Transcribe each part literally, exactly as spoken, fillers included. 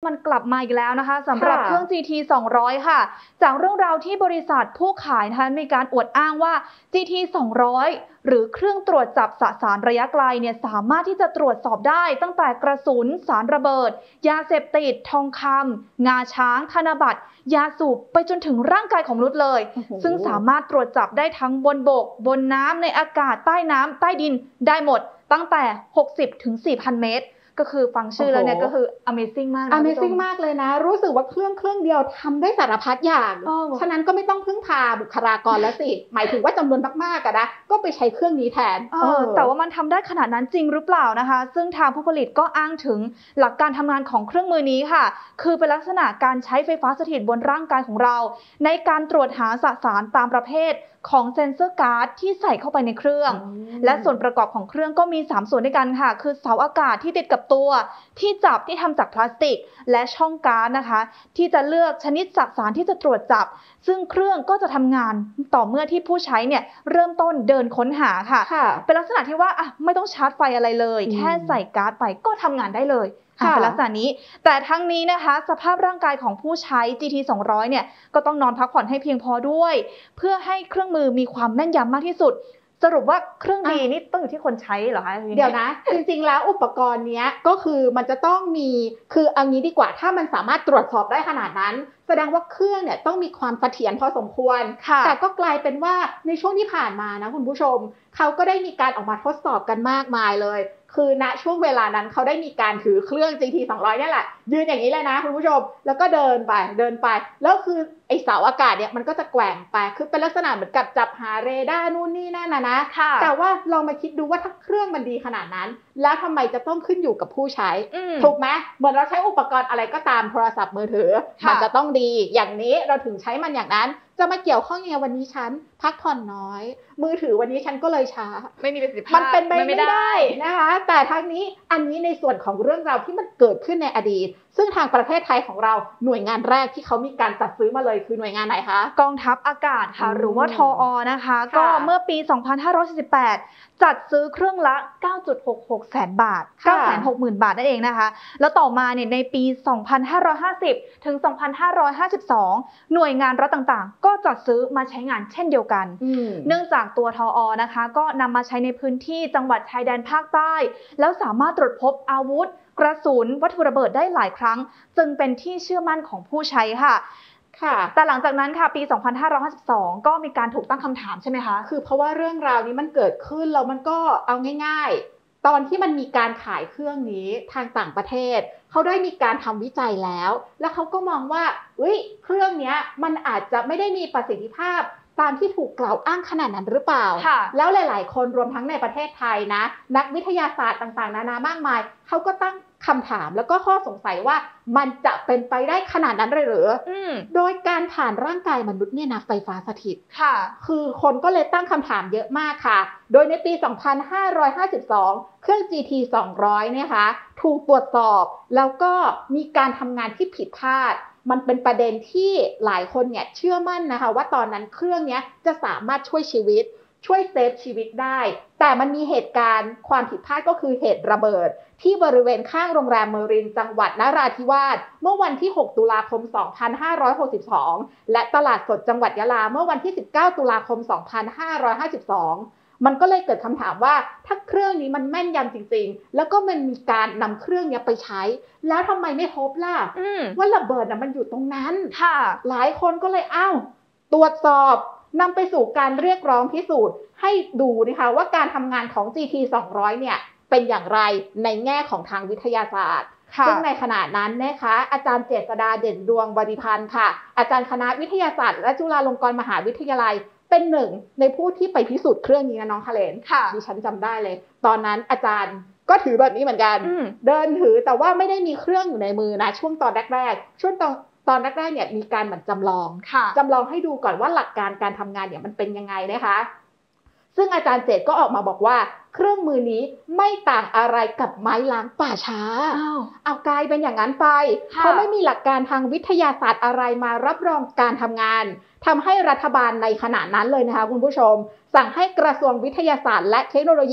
มันกลับมาอีกแล้วนะคะสำหรับเครื่อง จี ที สองร้อย ค่ะจากเรื่องราวที่บริษัทผู้ขายนะคะมีการอวดอ้างว่า จี ที สองร้อย หรือเครื่องตรวจจับสสารระยะไกลเนี่ยสามารถที่จะตรวจสอบได้ตั้งแต่กระสุนสารระเบิดยาเสพติดทองคำงาช้างธนบัตรยาสูบไปจนถึงร่างกายของมนุษย์เลยซึ่งสามารถตรวจจับได้ทั้งบนบกบนน้ำในอากาศใต้น้ำใต้ดินได้หมดตั้งแต่ หกสิบถึงสี่พัน เมตรก็คือฟังชื่อแล้วเนี่ยก็คือ Amazing มากนะ Amazing มากเลยนะรู้สึกว่าเครื่องเครื่องเดียวทำได้สารพัดอย่างฉะนั้นก็ไม่ต้องพึ่งพาบุคลากรแล้วสิหมายถึงว่าจำนวนมากๆกันนะก็ไปใช้เครื่องนี้แทนเออแต่ว่ามันทำได้ขนาดนั้นจริงหรือเปล่านะคะซึ่งทางผู้ผลิตก็อ้างถึงหลักการทำงานของเครื่องมือนี้ค่ะคือเป็นลักษณะการใช้ไฟฟ้าสถิตบนร่างกายของเราในการตรวจหาสสารตามประเภทของเซ็นเซอร์การ์ดที่ใส่เข้าไปในเครื่องและส่วนประกอบของเครื่องก็มีสามส่วนด้วยกันค่ะคือเสาอากาศที่ติดกับตัวที่จับที่ทำจากพลาสติกและช่องการ์ดนะคะที่จะเลือกชนิดสสารที่จะตรวจจับซึ่งเครื่องก็จะทำงานต่อเมื่อที่ผู้ใช้เนี่ยเริ่มต้นเดินค้นหาค่ะเป็นลักษณะที่ว่าอ่ะไม่ต้องชาร์จไฟอะไรเลยแค่ใส่การ์ดไปก็ทำงานได้เลยเป็นลักษณะนี้แต่ทั้งนี้นะคะสภาพร่างกายของผู้ใช้ จี ที สองร้อย เนี่ยก็ต้องนอนพักผ่อนให้เพียงพอด้วยเพื่อให้เครื่องมือมีความแม่นยำมากที่สุดสรุปว่าเครื่องดีนี่ต้องอยู่ที่คนใช้เหรอคะเดี๋ยวนะจริงๆแล้วอุปกรณ์เนี้ยก็คือมันจะต้องมีคือเอางี้ดีกว่าถ้ามันสามารถตรวจสอบได้ขนาดนั้นแสดงว่าเครื่องเนี่ยต้องมีความเสถียรพอสมควรแต่ก็กลายเป็นว่าในช่วงที่ผ่านมานะคุณผู้ชมเขาก็ได้มีการออกมาทดสอบกันมากมายเลยคือณช่วงเวลานั้นเขาได้มีการถือเครื่อง จี ที สองร้อยเนี่ยแหละยืนอย่างนี้เลยนะคุณผู้ชมแล้วก็เดินไปเดินไปแล้วคือไอเสาอากาศเนี่ยมันก็จะแกว่งไปคือเป็นลักษณะเหมือนกับจับหาเรดาร์นู่นนี่นั่นนะนะแต่ว่าลองมาคิดดูว่าถ้าเครื่องมันดีขนาดนั้นแล้วทำไมจะต้องขึ้นอยู่กับผู้ใช้ถูกไหมเหมือนเราใช้อุปกรณ์อะไรก็ตามโทรศัพท์มือถือมันจะต้องดีอย่างนี้เราถึงใช้มันอย่างนั้นจะมาเกี่ยวข้องยังไงวันนี้ฉันพักผ่อนน้อยมือถือวันนี้ฉันก็เลยช้าไม่มีประสิทธิภาพมันเป็นไปไม่ได้นะคะแต่ทั้งนี้อันนี้ในส่วนของเรื่องราวที่มันเกิดขึ้นในอดีตซึ่งทางประเทศไทยของเราหน่วยงานแรกที่เขามีการจัดซื้อมาเลยคือหน่วยงานไหนคะกองทัพอากาศค่ะหรือว่าทอ.นะคะก็เมื่อปีสองพันห้าร้อยสี่สิบแปดจัดซื้อเครื่องละ เก้าจุดหกหก แสนบาท เก้าแสนหกหมื่น บาทนั่นเองนะคะแล้วต่อมาเนี่ยในปีสองพันห้าร้อยห้าสิบถึงสองพันห้าร้อยห้าสิบสองหน่วยงานรัฐต่างๆก็จัดซื้อมาใช้งานเช่นเดียวกันเนื่องจากตัวทอ.นะคะก็นำมาใช้ในพื้นที่จังหวัดชายแดนภาคใต้แล้วสามารถตรวจพบอาวุธกระสุนวัตถุระเบิดได้หลายครั้งจึงเป็นที่เชื่อมั่นของผู้ใช้ค่ะค่ะแต่หลังจากนั้นค่ะปีสองพันห้าร้อยห้าสิบสองก็มีการถูกตั้งคำถามใช่ไหมคะคือเพราะว่าเรื่องราวนี้มันเกิดขึ้นแล้วมันก็เอาง่ายๆตอนที่มันมีการขายเครื่องนี้ทางต่างประเทศเขาได้มีการทำวิจัยแล้วแล้วเขาก็มองว่าเฮ้ยเครื่องนี้มันอาจจะไม่ได้มีประสิทธิภาพตามที่ถูกกล่าวอ้างขนาดนั้นหรือเปล่าแล้วหลายๆคนรวมทั้งในประเทศไทยนะนักวิทยาศาสตร์ต่างๆนานามากมายเขาก็ตั้งคำถามแล้วก็ข้อสงสัยว่ามันจะเป็นไปได้ขนาดนั้นเลยหรือโดยการผ่านร่างกายมนุษย์เนี่ยนะไฟฟ้าสถิตค่ะคือคนก็เลยตั้งคำถามเยอะมากค่ะโดยในปีสองพันห้าร้อยห้าสิบสองเครื่อง จี ที สองร้อยเนี่ยค่ะถูกตรวจสอบแล้วก็มีการทำงานที่ผิดพลาดมันเป็นประเด็นที่หลายคนเนี่ยเชื่อมั่นนะคะว่าตอนนั้นเครื่องนี้จะสามารถช่วยชีวิตช่วยเซฟชีวิตได้แต่มันมีเหตุการณ์ความผิดพลาดก็คือเหตุระเบิดที่บริเวณข้างโรงแรมเมอรินจังหวัดนราธิวาสเมื่อวันที่หกตุลาคมสองพันห้าร้อยหกสิบสองและตลาดสดจังหวัดยะลาเมื่อวันที่สิบเก้าตุลาคมสองพันห้าร้อยห้าสิบสองมันก็เลยเกิดคำถามว่าถ้าเครื่องนี้มันแม่นยำจริงๆแล้วก็มันมีการนำเครื่องนี้ไปใช้แล้วทำไมไม่พบล่ะว่าระเบิดน่ะมันอยู่ตรงนั้นค่ะหลายคนก็เลยอ้าวตรวจสอบนำไปสู่การเรียกร้องพิสูจน์ให้ดูนะคะว่าการทำงานของ จี ที สองร้อยเนี่ยเป็นอย่างไรในแง่ของทางวิทยาศาสตร์ซึ่งในขณะนั้นนะคะอาจารย์เจษฎาเด่นดวงบริพันธ์ค่ะอาจารย์คณะวิทยาศาสตร์และจุฬาลงกรณ์มหาวิทยาลัยเป็นหนึ่งในผู้ที่ไปพิสูจน์เครื่องนี้นะน้องคาเลนดิฉันจำได้เลยตอนนั้นอาจารย์ก็ถือแบบนี้เหมือนกันเดินถือแต่ว่าไม่ได้มีเครื่องอยู่ในมือนะช่วงตอนแรกๆช่วงตอนตอนแรกๆเนี่ยมีการเหมือนจำลองจำลองให้ดูก่อนว่าหลักการการทำงานเนี่ยมันเป็นยังไงนะคะซึ่งอาจารย์เจตก็ออกมาบอกว่าเครื่องมือนี้ไม่ต่างอะไรกับไม้ล้างป่าช้าเอากลายเป็นอย่างนั้นไปเพราะไม่มีหลักการทางวิทยาศาสตร์อะไรมารับรองการทำงานทำให้รัฐบาลในขณะนั้นเลยนะคะคุณผู้ชมสั่งให้กระทรวงวิทยาศาสตร์และเทคโนโลยี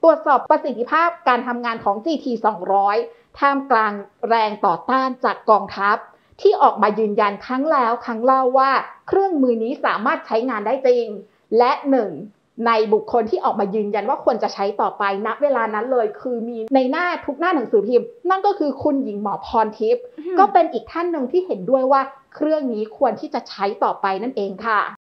ตรวจสอบประสิทธิภาพการทำงานของ จี ที สองร้อย ท่ามกลางแรงต่อต้านจากกองทัพที่ออกมายืนยันครั้งแล้วครั้งเล่าว่าเครื่องมือนี้สามารถใช้งานได้จริงและหนึ่งในบุคคลที่ออกมายืนยันว่าควรจะใช้ต่อไปณเวลานั้นเลยคือมีในหน้าทุกหน้าหนังสือพิมพ์นั่นก็คือคุณหญิงหมอพรทิพย์ก็เป็นอีกท่านหนึ่งที่เห็นด้วยว่าเครื่องนี้ควรที่จะใช้ต่อไปนั่นเองค่ะ